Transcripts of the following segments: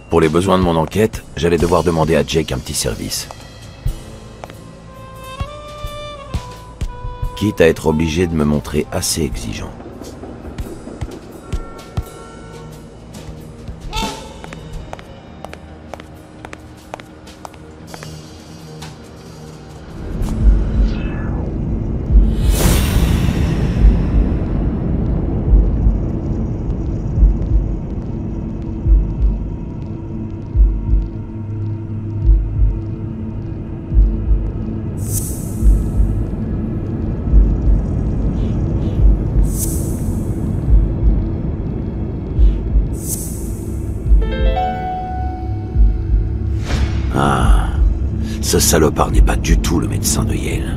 Pour les besoins de mon enquête, j'allais devoir demander à Jake un petit service. Quitte à être obligé de me montrer assez exigeant. Ce salopard n'est pas du tout le médecin de Yale.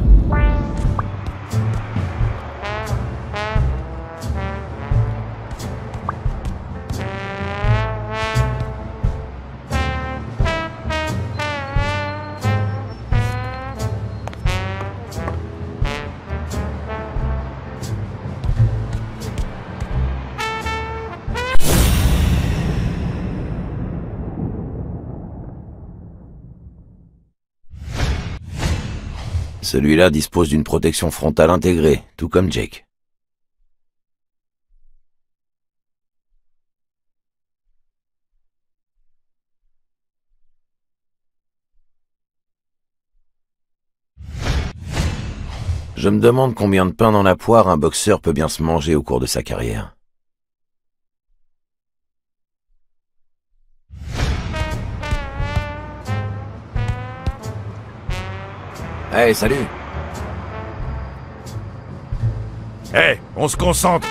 Celui-là dispose d'une protection frontale intégrée, tout comme Jake. Je me demande combien de pain dans la poire un boxeur peut bien se manger au cours de sa carrière. Hey, salut! Hey, on se concentre!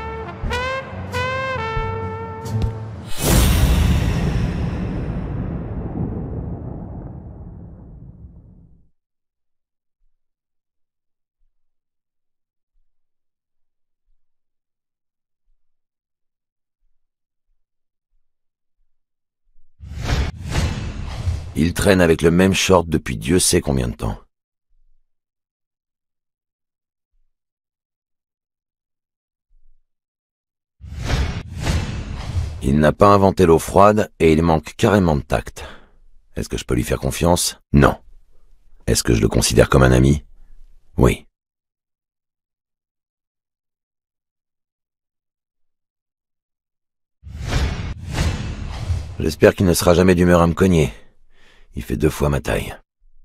Il traîne avec le même short depuis Dieu sait combien de temps. Il n'a pas inventé l'eau froide et il manque carrément de tact. Est-ce que je peux lui faire confiance? Non. Est-ce que je le considère comme un ami? Oui. J'espère qu'il ne sera jamais d'humeur à me cogner. Il fait 2 fois ma taille.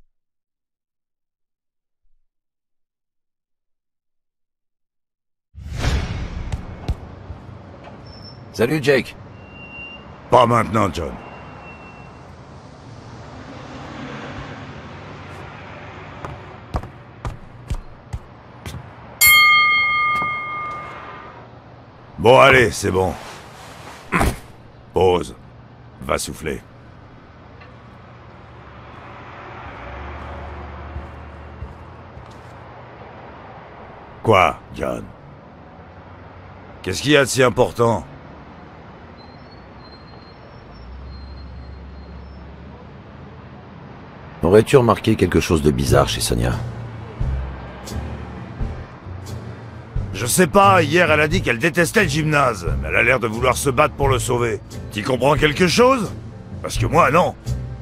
Salut Jake. Pas maintenant, John. Bon, allez, c'est bon. Pause. Va souffler. Quoi, John? Qu'est-ce qu'il y a de si important? Aurais-tu remarqué quelque chose de bizarre chez Sonia? Je sais pas, hier elle a dit qu'elle détestait le gymnase, mais elle a l'air de vouloir se battre pour le sauver. T'y comprends quelque chose? Parce que moi, non.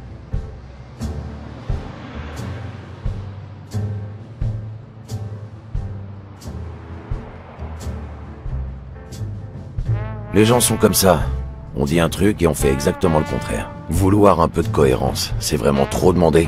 Les gens sont comme ça. On dit un truc et on fait exactement le contraire. Vouloir un peu de cohérence, c'est vraiment trop demandé.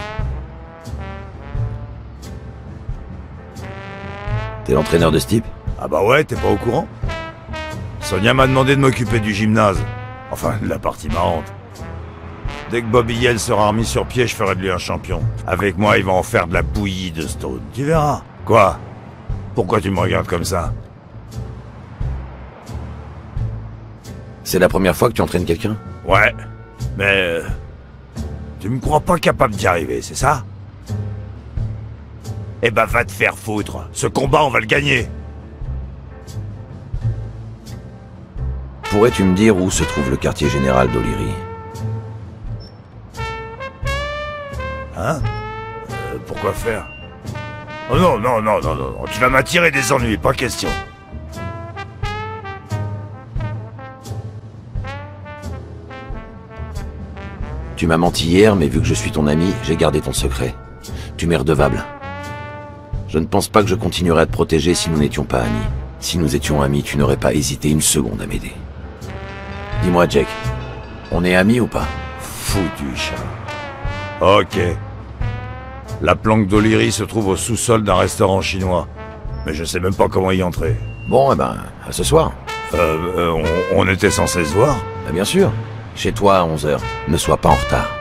T'es l'entraîneur de ce type? Ah bah ouais, t'es pas au courant? Sonia m'a demandé de m'occuper du gymnase. Enfin, de la partie marrante. Dès que Bobby Yale sera remis sur pied, je ferai de lui un champion. Avec moi, il va en faire de la bouillie de Stone. Tu verras. Quoi? Pourquoi tu me regardes comme ça? C'est la première fois que tu entraînes quelqu'un? Ouais, mais... tu me crois pas capable d'y arriver, c'est ça? Eh ben va te faire foutre. Ce combat, on va le gagner. Pourrais-tu me dire où se trouve le quartier général d'O'Leary? Hein? Pourquoi faire? Oh non, non, non, non, non, tu vas m'attirer des ennuis, pas question. Tu m'as menti hier, mais vu que je suis ton ami, j'ai gardé ton secret. Tu m'es redevable. Je ne pense pas que je continuerais à te protéger si nous n'étions pas amis. Si nous étions amis, tu n'aurais pas hésité une seconde à m'aider. Dis-moi, Jake, on est amis ou pas? Foutu chat. Ok. La planque d'O'Leary se trouve au sous-sol d'un restaurant chinois. Mais je sais même pas comment y entrer. Bon, eh ben, à ce soir. On était censé se voir? Bah, bien sûr. Chez toi à 11 h. Ne sois pas en retard.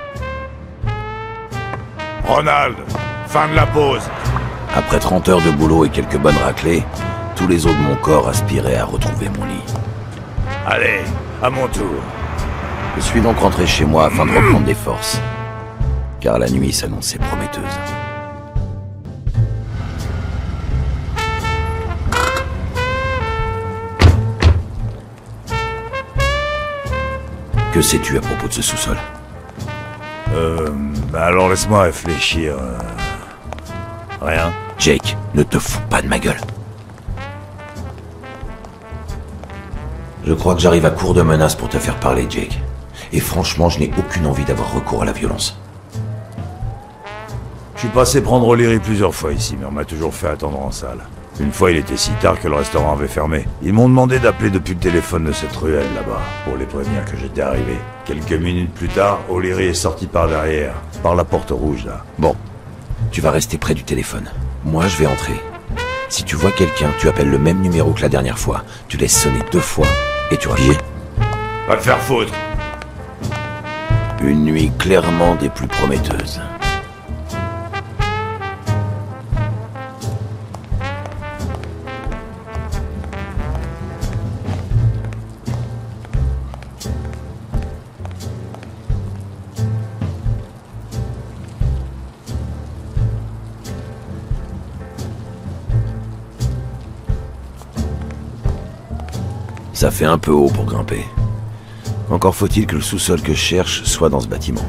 Ronald, fin de la pause. Après 30 heures de boulot et quelques bonnes raclées, tous les os de mon corps aspiraient à retrouver mon lit. Allez, à mon tour. Je suis donc rentré chez moi afin de reprendre des forces. Car la nuit s'annonçait prometteuse. Que sais-tu à propos de ce sous-sol? Alors laisse-moi réfléchir. Rien. Jake, ne te fous pas de ma gueule. Je crois que j'arrive à court de menaces pour te faire parler, Jake. Et franchement, je n'ai aucune envie d'avoir recours à la violence. Je suis passé prendre O'Leary plusieurs fois ici, mais on m'a toujours fait attendre en salle. Une fois, il était si tard que le restaurant avait fermé. Ils m'ont demandé d'appeler depuis le téléphone de cette ruelle là-bas, pour les prévenir que j'étais arrivé. Quelques minutes plus tard, O'Leary est sorti par derrière, par la porte rouge là. Bon, tu vas rester près du téléphone. Moi, je vais entrer. Si tu vois quelqu'un, tu appelles le même numéro que la dernière fois. Tu laisses sonner 2 fois et tu raccroches. Va te faire foutre. Une nuit clairement des plus prometteuses. Ça fait un peu haut pour grimper. Encore faut-il que le sous-sol que je cherche soit dans ce bâtiment.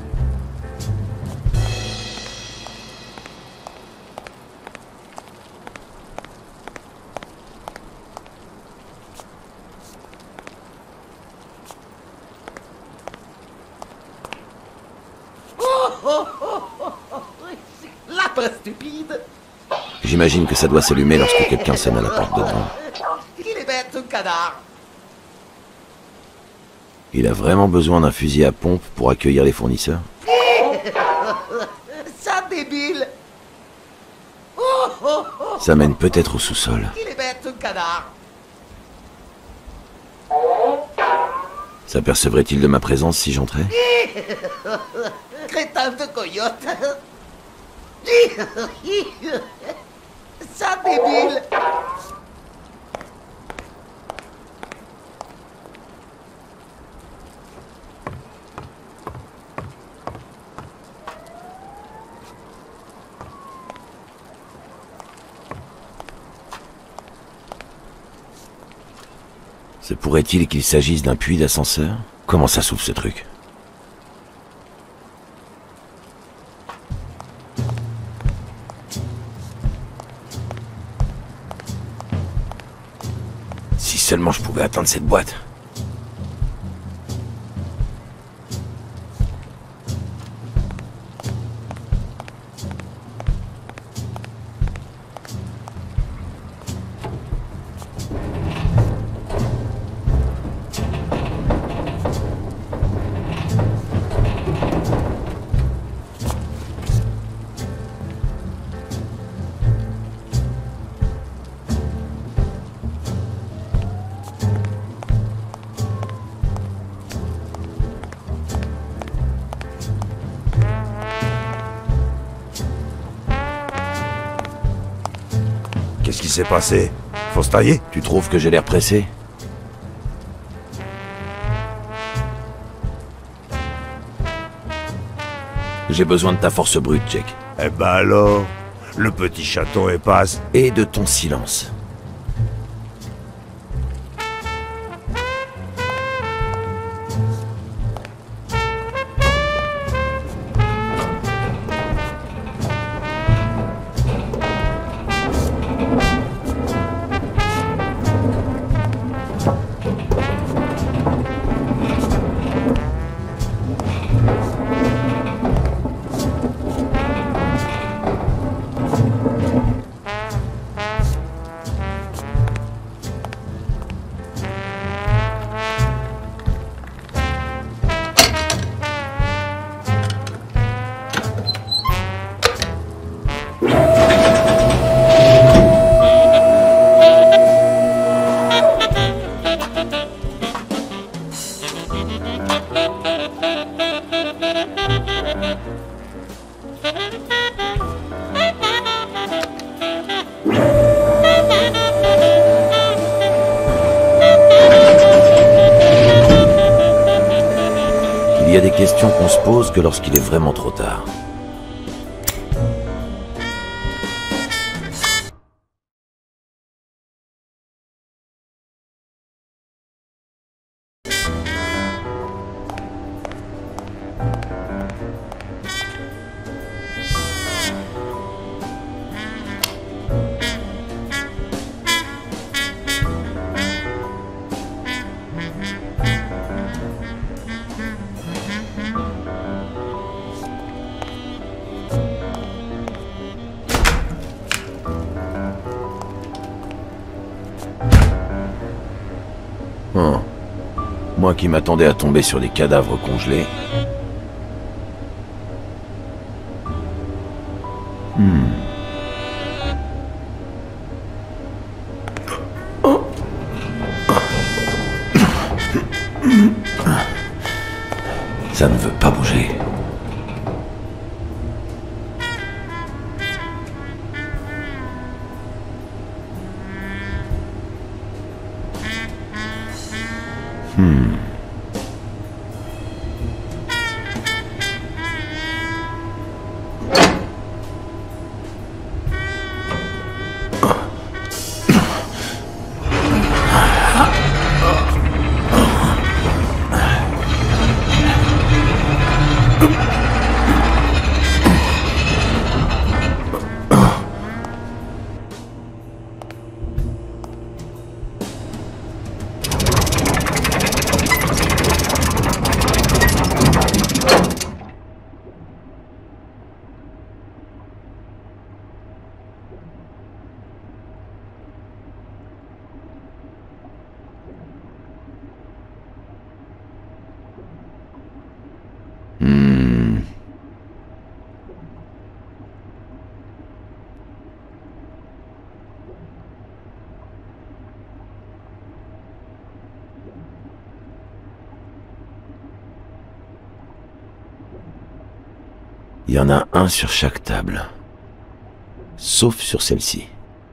Lapin stupide! J'imagine que ça doit s'allumer lorsque quelqu'un sonne à la porte de devant. Il est bête, ce canard! Il a vraiment besoin d'un fusil à pompe pour accueillir les fournisseurs? Ça débile! Ça mène peut-être au sous-sol. Il est bête, ce canard! S'apercevrait-il de ma présence si j'entrais? Crétin de coyote! Ça débile! Se pourrait-il qu'il s'agisse d'un puits d'ascenseur? Comment ça s'ouvre ce truc? Si seulement je pouvais atteindre cette boîte. Qu'est-ce qui s'est passé? Faut se tailler? Tu trouves que j'ai l'air pressé? J'ai besoin de ta force brute, Jake. Eh ben alors, le petit chaton est passe. Et de ton silence. Il y a des questions qu'on se pose que lorsqu'il est vraiment trop tard. Oh. Moi qui m'attendais à tomber sur des cadavres congelés. Ça ne veut pas bouger. Il y en a un sur chaque table. Sauf sur celle-ci.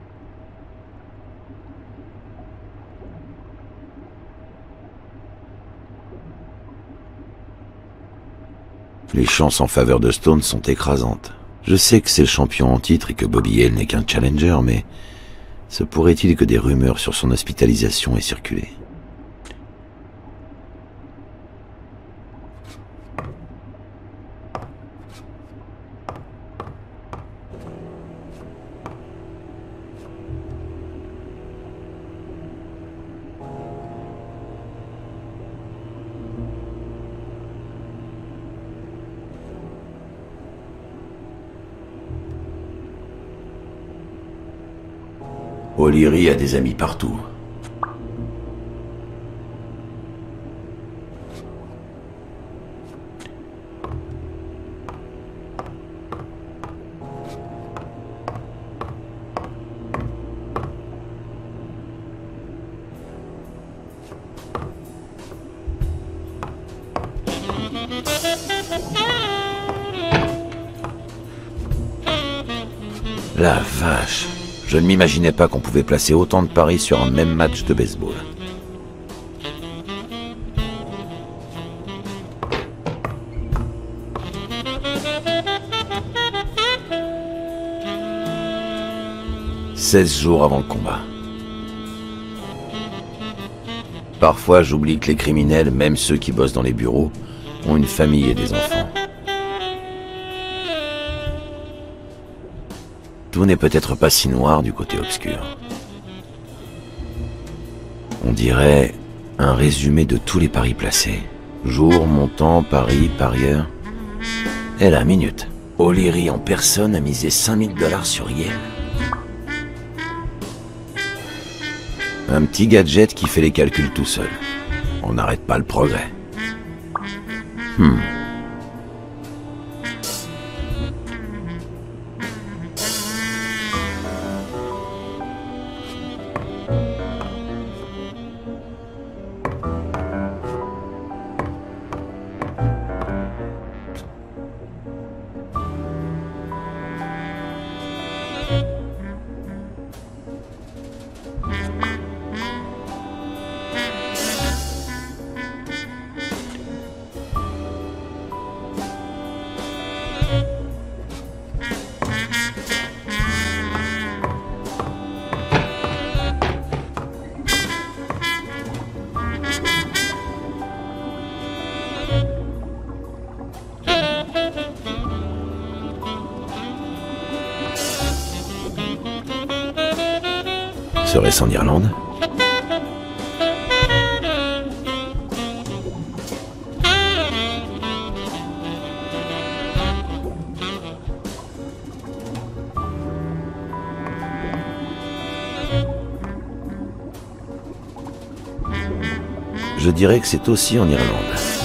Les chances en faveur de Stone sont écrasantes. Je sais que c'est le champion en titre et que Bobby Hale n'est qu'un challenger, mais se pourrait-il que des rumeurs sur son hospitalisation aient circulé? O'Leary a des amis partout. La vache! Je ne m'imaginais pas qu'on pouvait placer autant de paris sur un même match de baseball. « 16 jours avant le combat. Parfois, j'oublie que les criminels, même ceux qui bossent dans les bureaux, ont une famille et des enfants. Tout n'est peut-être pas si noir du côté obscur. On dirait un résumé de tous les paris placés. Jour, montant, pari, parieur. Et la minute. O'Leary en personne a misé 5000 $ sur Yale. Un petit gadget qui fait les calculs tout seul. On n'arrête pas le progrès. Serait-ce en Irlande? Je dirais que c'est aussi en Irlande.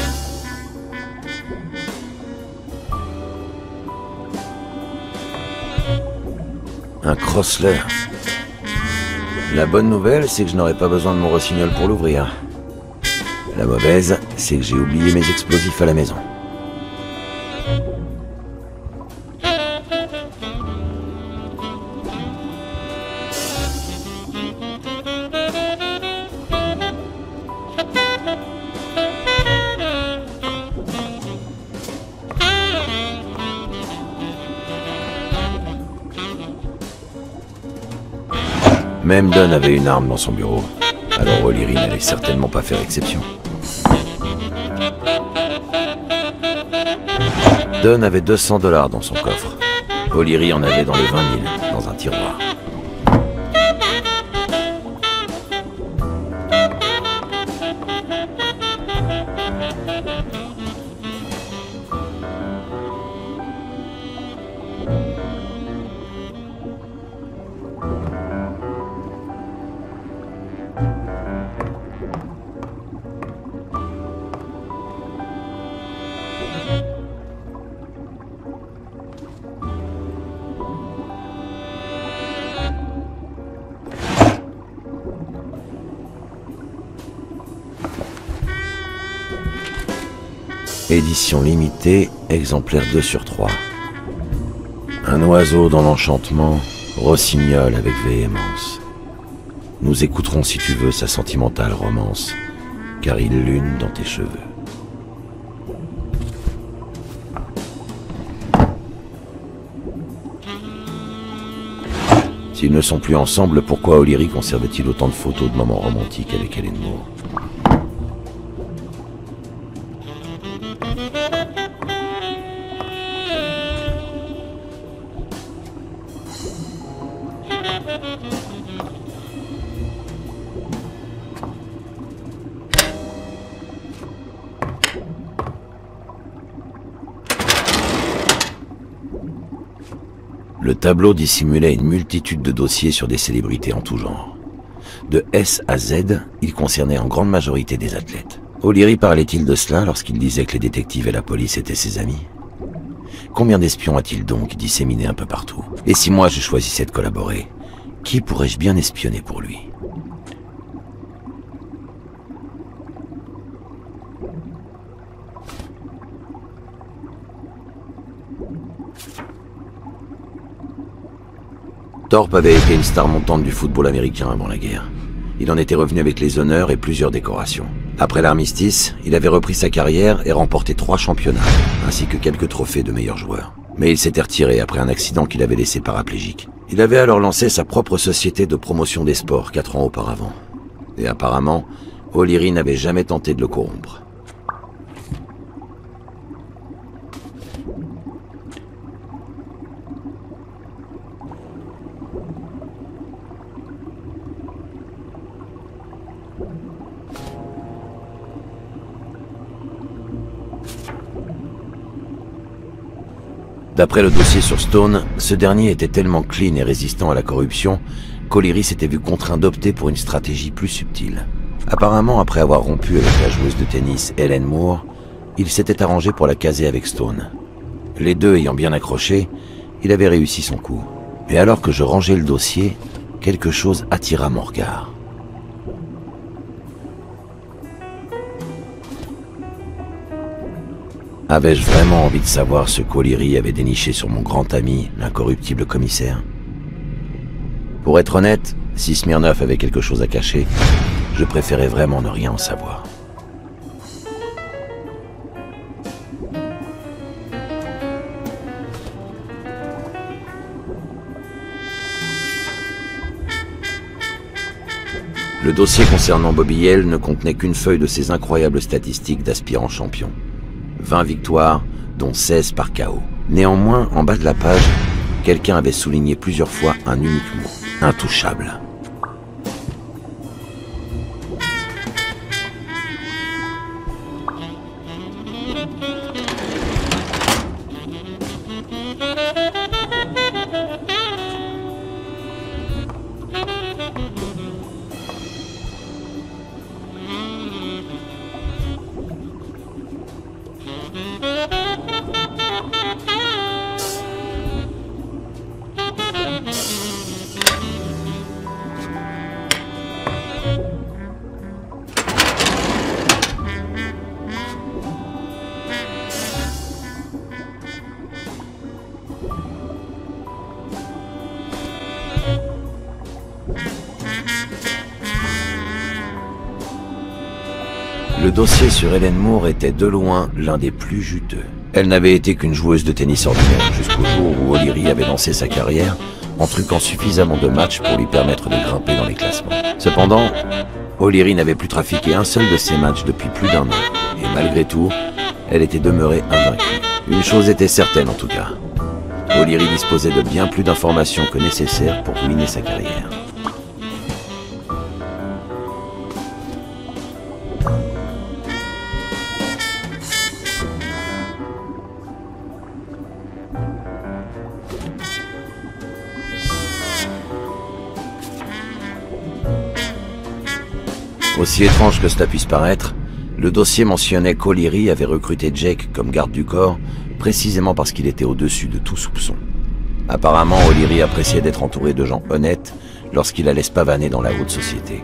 Un Crosler. La bonne nouvelle, c'est que je n'aurai pas besoin de mon rossignol pour l'ouvrir. La mauvaise, c'est que j'ai oublié mes explosifs à la maison. Même Dunn avait une arme dans son bureau, alors O'Leary n'allait certainement pas faire exception. Dunn avait 200 $ dans son coffre. O'Leary en avait dans les 20 000, dans un tiroir. Édition limitée, exemplaire 2/3. Un oiseau dans l'enchantement, rossignol avec véhémence. Nous écouterons si tu veux sa sentimentale romance, car il lune dans tes cheveux. S'ils ne sont plus ensemble, pourquoi O'Leary conserve-t-il autant de photos de moments romantiques avec Helen Moore? Le tableau dissimulait une multitude de dossiers sur des célébrités en tout genre. De S à Z, il concernait en grande majorité des athlètes. O'Leary parlait-il de cela lorsqu'il disait que les détectives et la police étaient ses amis? Combien d'espions a-t-il donc disséminés un peu partout? Et si moi je choisissais de collaborer, qui pourrais-je bien espionner pour lui? Thorpe avait été une star montante du football américain avant la guerre. Il en était revenu avec les honneurs et plusieurs décorations. Après l'armistice, il avait repris sa carrière et remporté 3 championnats, ainsi que quelques trophées de meilleurs joueurs. Mais il s'était retiré après un accident qu'il avait laissé paraplégique. Il avait alors lancé sa propre société de promotion des sports 4 ans auparavant. Et apparemment, O'Leary n'avait jamais tenté de le corrompre. D'après le dossier sur Stone, ce dernier était tellement clean et résistant à la corruption qu'O'Leary s'était vu contraint d'opter pour une stratégie plus subtile. Apparemment, après avoir rompu avec la joueuse de tennis Helen Moore, il s'était arrangé pour la caser avec Stone. Les deux ayant bien accroché, il avait réussi son coup. Et alors que je rangeais le dossier, quelque chose attira mon regard. Avais-je vraiment envie de savoir ce qu'O'Leary avait déniché sur mon grand ami, l'incorruptible commissaire? Pour être honnête, si Smirnoff avait quelque chose à cacher, je préférais vraiment ne rien en savoir. Le dossier concernant Bobby Yale ne contenait qu'une feuille de ses incroyables statistiques d'aspirant champion. 20 victoires, dont 16 par KO. Néanmoins, en bas de la page, quelqu'un avait souligné plusieurs fois un unique mot, intouchable. Le dossier sur Helen Moore était de loin l'un des plus juteux. Elle n'avait été qu'une joueuse de tennis ordinaire jusqu'au jour où O'Leary avait lancé sa carrière en truquant suffisamment de matchs pour lui permettre de grimper dans les classements. Cependant, O'Leary n'avait plus trafiqué un seul de ses matchs depuis plus d'1 an. Et malgré tout, elle était demeurée invaincue. Une chose était certaine en tout cas. O'Leary disposait de bien plus d'informations que nécessaire pour ruiner sa carrière. Aussi étrange que cela puisse paraître, le dossier mentionnait qu'O'Leary avait recruté Jake comme garde du corps, précisément parce qu'il était au-dessus de tout soupçon. Apparemment, O'Leary appréciait d'être entouré de gens honnêtes lorsqu'il allait se pavaner dans la haute société.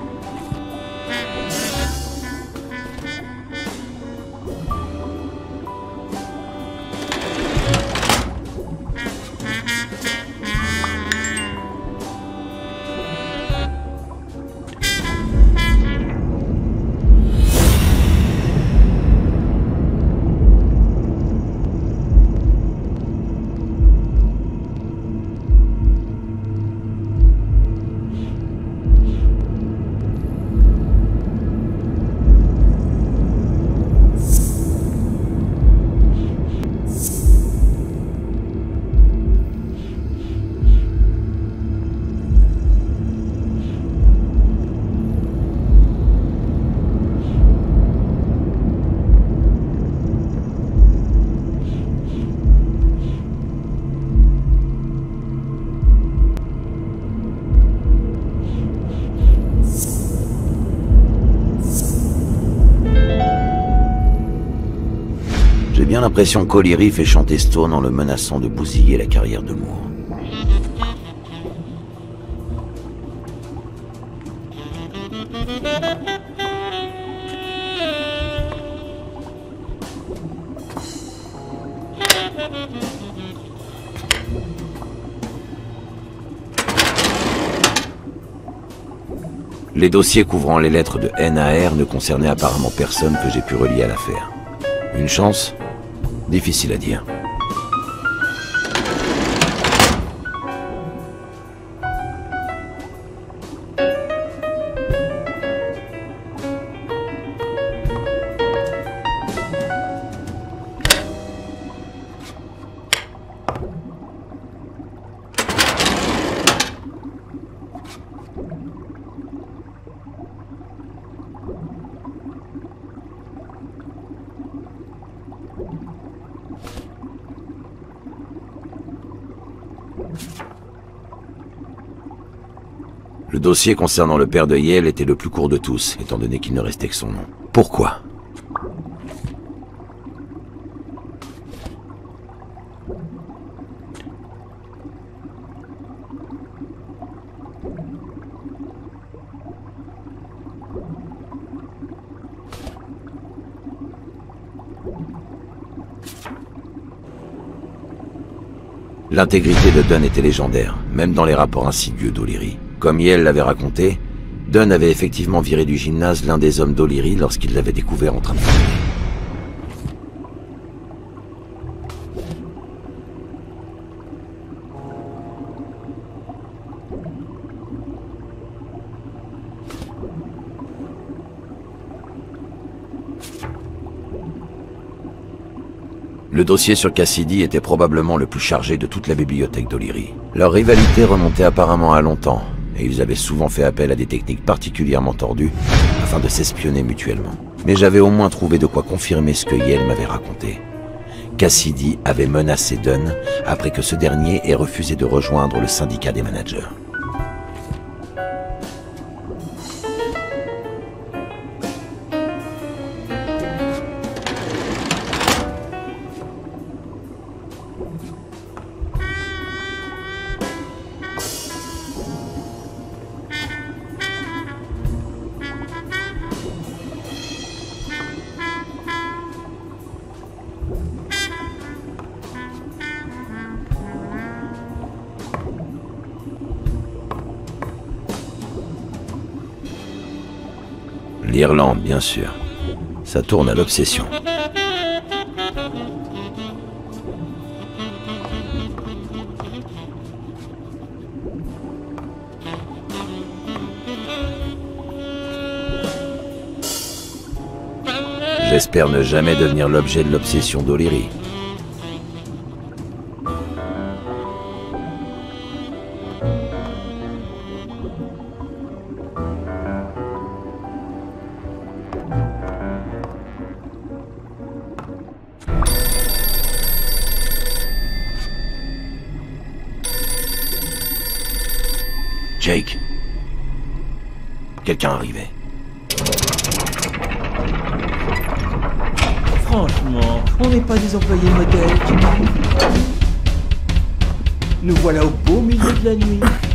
J'ai bien l'impression qu'O'Leary fait chanter Stone en le menaçant de bousiller la carrière de Moore. Les dossiers couvrant les lettres de N à R ne concernaient apparemment personne que j'ai pu relier à l'affaire. Une chance? Difficile à dire. Le dossier concernant le père de Yale était le plus court de tous, étant donné qu'il ne restait que son nom. Pourquoi? L'intégrité de Dunn était légendaire, même dans les rapports insidieux d'O'Leary. Comme Yale l'avait raconté, Dunn avait effectivement viré du gymnase l'un des hommes d'O'Leary lorsqu'il l'avait découvert en train de fumer. Le dossier sur Cassidy était probablement le plus chargé de toute la bibliothèque d'O'Leary. Leur rivalité remontait apparemment à longtemps, et ils avaient souvent fait appel à des techniques particulièrement tordues afin de s'espionner mutuellement. Mais j'avais au moins trouvé de quoi confirmer ce que Yale m'avait raconté. Cassidy avait menacé Dunn après que ce dernier ait refusé de rejoindre le syndicat des managers. L'Irlande, bien sûr. Ça tourne à l'obsession. J'espère ne jamais devenir l'objet de l'obsession d'O'Leary. Jake. Quelqu'un arrivait. Franchement, on n'est pas des employés modèles. Nous voilà au beau milieu de la nuit.